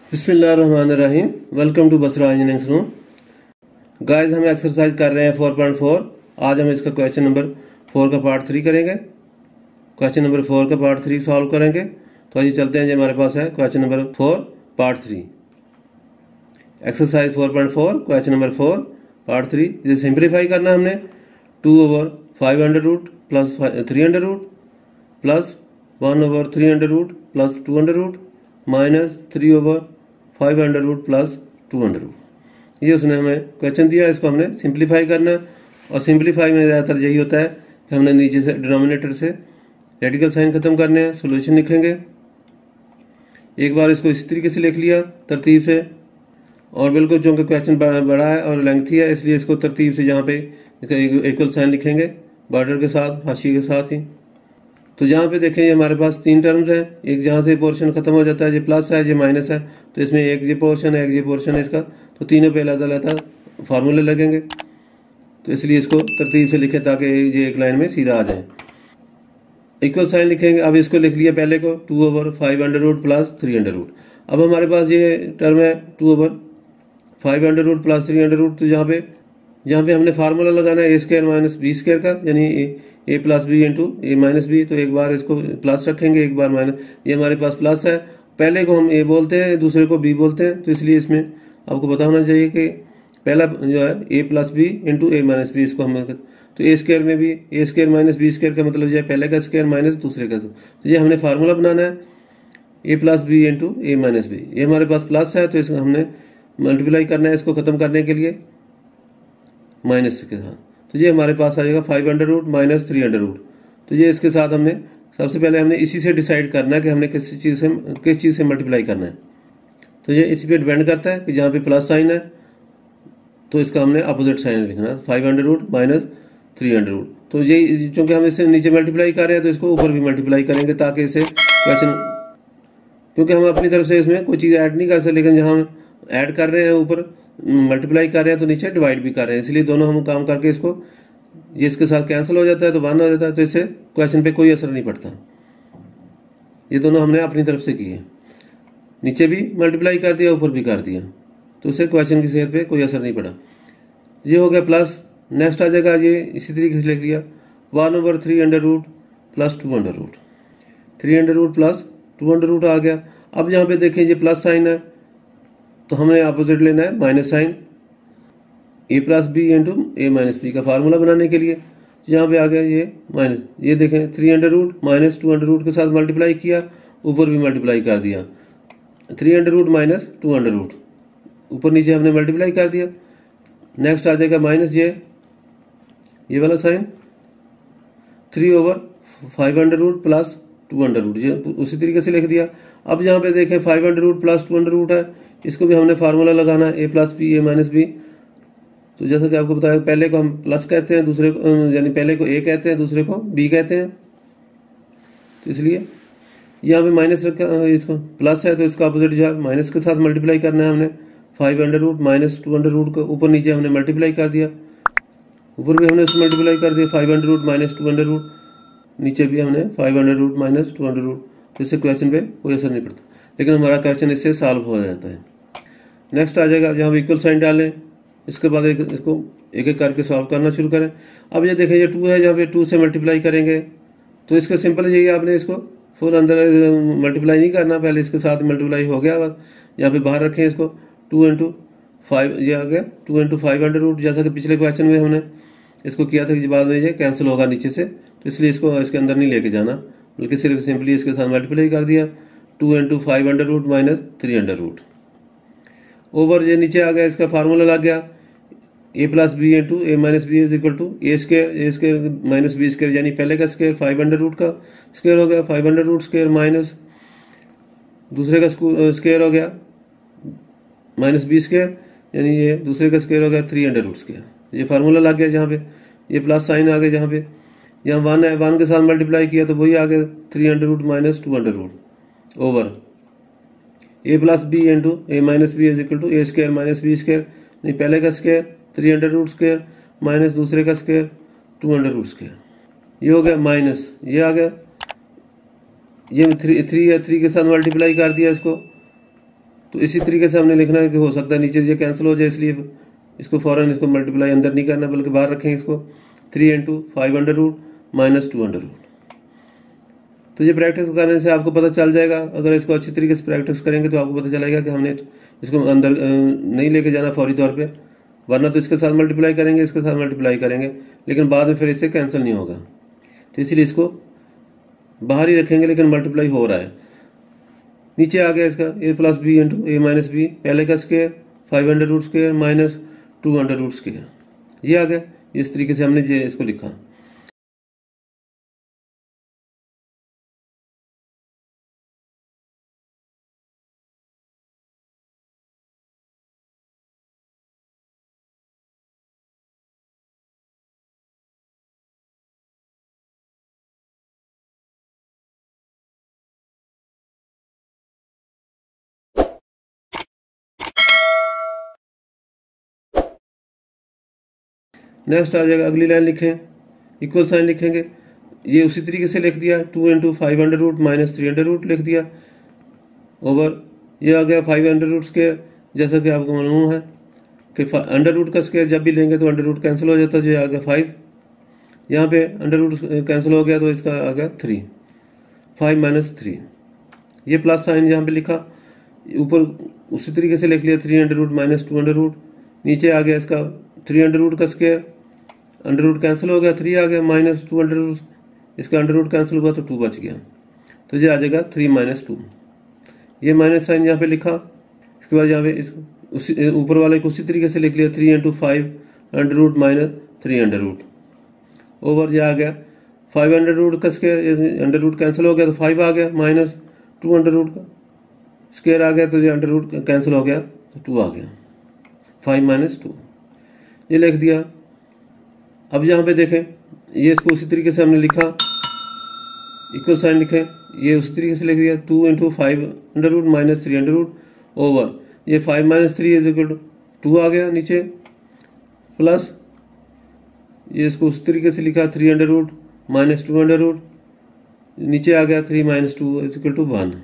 बिस्मिल्लाहिर्रहमानिर्रहीम। Welcome to Basra engineering room. Guys हम exercise कर रहे हैं 4.4। आज हम इसका क्वेश्चन नंबर 4 का पार्ट 3 करेंगे। क्वेश्चन नंबर 4 का पार्ट 3 सॉल्व करेंगे। तो आइए चलते हैं। जो हमारे पास है question number 4 part 3, exercise 4.4 question number 4 part 3। इसे सिंप्लीफाई करना है हमने। 2/500 plus 300 plus 1/300 plus 200 minus 3/500 plus 200। ये उसने हमें क्वेश्चन दिया, इसको हमने सिंप्लीफाई करना है। और सिंप्लीफाई में ज़्यादातर यही होता है कि हमने नीचे से डिनोमिनेटर से रेडिकल साइन खत्म करने हैं। सोल्यूशन लिखेंगे। एक बार इसको इस तरीके से लिख लिया तरतीब से, और बिल्कुल चूँकि क्वेश्चन बड़ा है और लेंथी है, इसलिए इसको तरतीब से यहाँ पे इक्वल साइन लिखेंगे बॉर्डर के साथ, हाशिए के साथ ही। तो यहाँ पे देखें, ये हमारे पास 3 टर्म्स हैं। एक जहाँ से पोर्शन खत्म हो जाता है, ये प्लस है, ये माइनस है, तो इसमें एक ये पोर्शन है, एक ये पोर्शन है इसका, तो तीनों पे अलग-अलग फार्मूले लगेंगे। तो इसलिए इसको तरतीब से लिखें ताकि ये एक लाइन में सीधा आ जाए। इक्वल साइन लिखेंगे। अब इसको लिख लिया पहले को 2/500 प्लस 300। अब हमारे पास ये टर्म है 2/500 प्लस 300। तो यहाँ पे हमने फार्मूला लगाना है a² माइनस b² का, यानी a plus B into A minus B. तो एक बार इसको प्लस रखेंगे, एक बार माइनस। ये हमारे पास प्लस है, पहले को हम a बोलते हैं, दूसरे को b बोलते हैं। तो इसलिए इसमें आपको पता होना चाहिए कि पहला जो है a plus B into A minus B, इसको हम तो a² में भी a² माइनस b² का मतलब जो है पहले का स्क्वायर माइनस दूसरे का। तो ये हमने फार्मूला बनाना है a plus B into A minus B. ये हमारे पास प्लस है, तो इसको हमने मल्टीप्लाई करना है इसको ख़त्म करने के लिए माइनस के साथ। तो ये हमारे पास आ जाएगा 500 माइनस 300। तो ये इसके साथ हमने सबसे पहले हमने इसी से डिसाइड करना है कि हमने किस चीज़ से मल्टीप्लाई करना है। तो ये इसी पे डिपेंड करता है कि जहाँ पे प्लस साइन है तो इसका हमने अपोजिट साइन लिखना है, 500 माइनस 300। तो ये चूँकि हम इसे नीचे मल्टीप्लाई कर रहे हैं तो इसको ऊपर भी मल्टीप्लाई करेंगे ताकि इसे क्वेश्चन, क्योंकि हम अपनी तरफ से इसमें कोई चीज़ ऐड नहीं कर सकते, लेकिन जहाँ हम ऐड कर रहे हैं ऊपर मल्टीप्लाई कर रहे हैं तो नीचे डिवाइड भी कर रहे हैं, इसलिए दोनों हम काम करके इसको ये इसके साथ कैंसिल हो जाता है तो 1 हो जाता है। तो इससे क्वेश्चन पे कोई असर नहीं पड़ता। ये दोनों हमने अपनी तरफ से किए, नीचे भी मल्टीप्लाई कर दिया, ऊपर भी कर दिया, तो उससे क्वेश्चन की सेहत पे कोई असर नहीं पड़ा। ये हो गया प्लस। नेक्स्ट आ जाएगा, ये इसी तरीके से लिख लिया 1/300 प्लस 200। 300 प्लस 200 आ गया। अब यहाँ पे देखें ये प्लस साइन है तो हमने अपोजिट लेना है minus sign, a plus B into A minus B का फार्मूला बनाने के लिए। यहाँ पे आ गया ये माइनस, ये देखें 300 माइनस 200 के साथ मल्टीप्लाई किया, ऊपर भी मल्टीप्लाई कर दिया, 300 माइनस 200 ऊपर नीचे हमने मल्टीप्लाई कर दिया। नेक्स्ट आ जाएगा माइनस ये वाला साइन 3/500 प्लस 200, ये उसी तरीके से लिख दिया। अब यहाँ पे देखें 500 प्लस 200 है, इसको भी हमने फार्मूला लगाना है a plus B A minus B. तो जैसा कि आपको बताया, पहले को हम प्लस कहते हैं, दूसरे को यानी पहले को a कहते हैं, दूसरे को b कहते हैं। तो इसलिए यहाँ पे माइनस रखा, इसको प्लस है तो इसका अपोजिट जो है माइनस के साथ मल्टीप्लाई करना है हमने। 500 माइनस 200 को ऊपर नीचे हमने मल्टीप्लाई कर दिया, ऊपर भी हमने उसको मल्टीप्लाई कर दिया 500 माइनस 200, नीचे भी हमने 500 माइनस 200। तो इससे क्वेश्चन पे कोई असर नहीं पड़ता, लेकिन हमारा क्वेश्चन इससे सॉल्व हो जाता है। नेक्स्ट आ जाएगा, जहाँ इक्वल साइन डालें, इसके बाद इसको एक एक करके सॉल्व करना शुरू करें। अब ये देखें, ये 2 है, जहाँ पे 2 से मल्टीप्लाई करेंगे तो इसका सिंपल यही, आपने इसको फुल अंदर मल्टीप्लाई नहीं करना, पहले इसके साथ मल्टीप्लाई हो गया। बस यहाँ पे बाहर रखें इसको 2 × 5, ये आ गया 2 × 500। जैसा कि पिछले क्वेश्चन में हमने इसको किया था कि बाद में ये कैंसिल होगा नीचे से, तो इसलिए इसको इसके अंदर नहीं लेके जाना, बल्कि सिर्फ सिंपली इसके साथ मल्टीप्लाई कर दिया 2 × 500 माइनस 300 ओवर ये नीचे आ गया। इसका फार्मूला लग गया a plus B into A minus B is equal to a² minus b², यानी पहले का स्क्वायर 500 का स्क्वायर हो गया 500² माइनस दूसरे का स्क्वायर हो गया माइनस b², यानी ये दूसरे का स्क्वायर हो गया 300²। ये फार्मूला लग गया। जहाँ पे ये प्लस साइन आ गया, जहाँ पे यहाँ 1 है, 1 के साथ मल्टीप्लाई किया तो वही आ गया 300 minus 200 over a plus B into A minus B is equal to a² minus b², यानी पहले का स्क्वायर 300² माइनस दूसरे का स्क्वायर 200²। ये हो गया माइनस, ये आ गया, ये 3 है, 3 के साथ मल्टीप्लाई कर दिया इसको, तो इसी तरीके से हमने लिखना है कि हो सकता है नीचे ये कैंसिल हो जाए, इसलिए इसको फ़ौरन इसको मल्टीप्लाई अंदर नहीं करना बल्कि बाहर रखेंगे इसको। 3 into 5 under root minus 2 under root. तो ये प्रैक्टिस करने से आपको पता चल जाएगा, अगर इसको अच्छी तरीके से प्रैक्टिस करेंगे तो आपको पता चलेगा कि हमने इसको अंदर नहीं लेके जाना फौरी तौर पे, वरना तो इसके साथ मल्टीप्लाई करेंगे, इसके साथ मल्टीप्लाई करेंगे, लेकिन बाद में फिर इससे कैंसिल नहीं होगा। तो इसलिए इसको बाहर ही रखेंगे, लेकिन मल्टीप्लाई हो रहा है। नीचे आ गया इसका a plus B into A minus B, पहले का square 5 under root square minus 2 under root square, ये आ गया। इस तरीके से हमने ये इसको लिखा। नेक्स्ट आ जाएगा, अगली लाइन लिखें, इक्वल साइन लिखेंगे। ये उसी तरीके से लिख दिया, 2 into 5 under root minus 3 under root लिख दिया, ओवर ये आ गया 5 अंडर रूट स्क्वायर। जैसा कि आपको मालूम है कि अंडर रूट का स्क्वायर जब भी लेंगे तो अंडर रूट कैंसिल हो जाता है, जो आ गया 5। यहाँ पे अंडर रूट कैंसिल हो गया तो इसका आ गया 3, 5 माइनस 3। ये प्लस साइन यहाँ पे लिखा, ऊपर उसी तरीके से लिख लिया 3 under root minus 2 under root. नीचे आ गया इसका 3 अंडर रूट का स्क्वायर, अंडर रूट कैंसिल हो गया, 3 आ गया, माइनस 2 अंडर रूट, इसका अंडर रूट कैंसिल हुआ तो 2 बच गया, तो ये आ जाएगा 3 माइनस 2। ये माइनस साइन यहाँ पे लिखा। इसके बाद यहाँ पे इस उसी ऊपर वाले को उसी तरीके से लिख लिया, 3 into 5 under root minus 3 under root, over ये आ गया 5 अंडर रूट का स्क्वायर, अंडर रूट कैंसिल हो गया तो 5 आ गया, माइनस 2 अंडर रूट का स्क्वायर आ गया तो ये अंडर रूट कैंसिल हो गया तो 2 आ गया, 5 माइनस 2, ये लिख दिया। अब यहाँ पे देखें, ये इसको उसी तरीके से हमने लिखा, इक्वल साइन लिखे, ये उसी तरीके से लिख दिया, 2 into 5 under root minus 3 under root, over ये 5 माइनस 3 इज इक्वल टू 2 आ गया नीचे, प्लस ये इसको उसी तरीके से लिखा, 3 under root minus 2 under root, नीचे आ गया 3 minus 2 is equal to 1,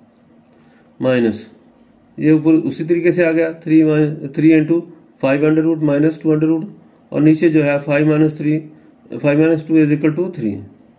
minus ये ऊपर उसी तरीके से आ गया 3 into 5 under root minus 2 under root, और नीचे जो है 5 minus 2 is equal to 3,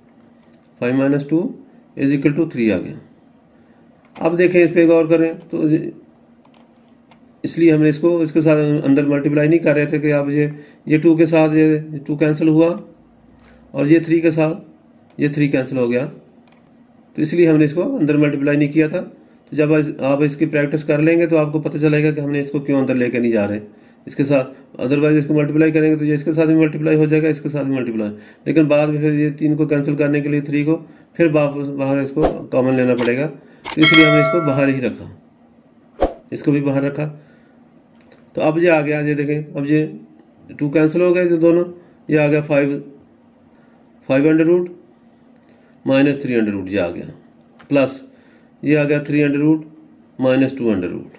5 minus 2 is equal to 3 आ गया। अब देखें, इस पे गौर करें तो इसलिए हमने इसको इसके साथ अंदर मल्टीप्लाई नहीं कर रहे थे कि आप ये 2 के साथ ये 2 कैंसिल हुआ, और ये 3 के साथ ये 3 कैंसिल हो गया, तो इसलिए हमने इसको अंदर मल्टीप्लाई नहीं किया था। तो जब आप इसकी प्रैक्टिस कर लेंगे तो आपको पता चलेगा कि हमने इसको क्यों अंदर लेके नहीं जा रहे इसके साथ। अदरवाइज इसको मल्टीप्लाई करेंगे तो ये इसके साथ भी मल्टीप्लाई हो जाएगा, इसके साथ भी मल्टीप्लाई, लेकिन बाद में फिर ये 3 को कैंसिल करने के लिए 3 को फिर बाहर इसको कॉमन लेना पड़ेगा, तो इसलिए हमने इसको बाहर ही रखा, इसको भी बाहर रखा। तो अब ये आ गया, ये देखें, अब ये 2 कैंसिल हो गए जो दोनों, ये आ गया 5 under root minus 3 under root, ये आ गया, प्लस ये आ गया 3 under root minus 2 under root,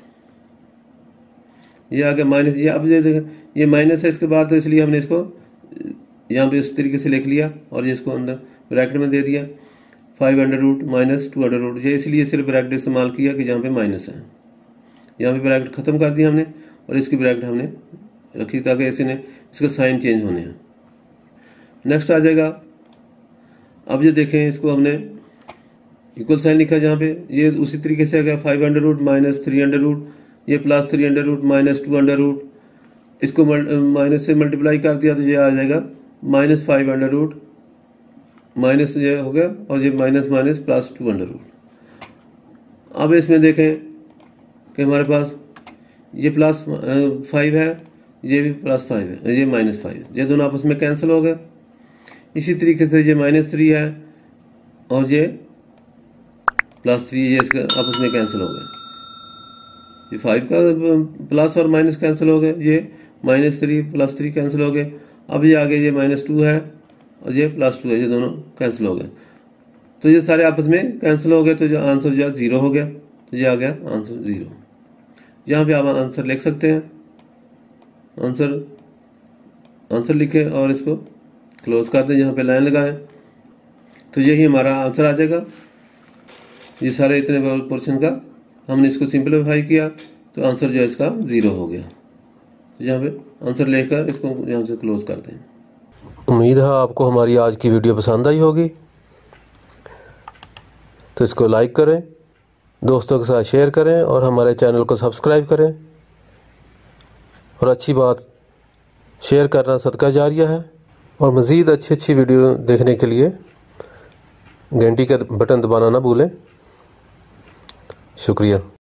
ये आ गया माइनस, ये अब ये देखें ये माइनस है इसके बाद, तो इसलिए हमने इसको यहाँ पे उस तरीके से लिख लिया और ये इसको अंदर ब्रैकेट में दे दिया, 5 under root minus 2 under root. ये इसलिए सिर्फ ब्रैकेट इस्तेमाल किया कि जहाँ पे माइनस है, यहाँ पे ब्रैकेट ख़त्म कर दिया हमने और इसकी ब्रैकेट हमने रखी ताकि इसका साइन चेंज होने हैं। नेक्स्ट आ जाएगा, अब ये देखें, इसको हमने इक्वल साइन लिखा जहाँ पे, ये उसी तरीके से आ गया 5 under root minus 3 under root, ये plus 3 under root minus 2 under root, इसको माइनस से मल्टीप्लाई कर दिया तो ये आ जाएगा माइनस 5 अंडर रूट, माइनस ये हो गया और ये minus minus plus 2 under root. अब इसमें देखें कि हमारे पास ये प्लस 5 है, ये भी प्लस 5 है, ये माइनस 5, ये दोनों आपस में कैंसिल हो गए। इसी तरीके से ये माइनस 3 है और ये प्लस 3, ये इसके आपस में कैंसिल हो गए, ये 5 का प्लस और माइनस कैंसिल हो गए, ये माइनस 3 प्लस 3 कैंसिल हो गए। अब ये आगे ये माइनस 2 है और ये प्लस 2 है, ये दोनों कैंसिल हो गए, तो ये सारे आपस में कैंसिल हो गए, तो जो आंसर जो 0 हो गया, तो ये आ गया आंसर 0। यहाँ पे आप आंसर लिख सकते हैं, आंसर लिखें और इसको क्लोज कर दें, यहाँ पे लाइन लगाएं, तो यही हमारा आंसर आ जाएगा। ये सारे इतने पोर्शन का हमने इसको सिंपलीफाई किया तो आंसर जो है इसका 0 हो गया। तो यहाँ पे आंसर लेकर इसको यहाँ से क्लोज कर दें। उम्मीद है आपको हमारी आज की वीडियो पसंद आई होगी, तो इसको लाइक करें, दोस्तों के साथ शेयर करें और हमारे चैनल को सब्सक्राइब करें। और अच्छी बात, शेयर करना सदका जारिया है। और मज़ीद अच्छी वीडियो देखने के लिए घंटी का बटन दबाना ना भूलें। शुक्रिया।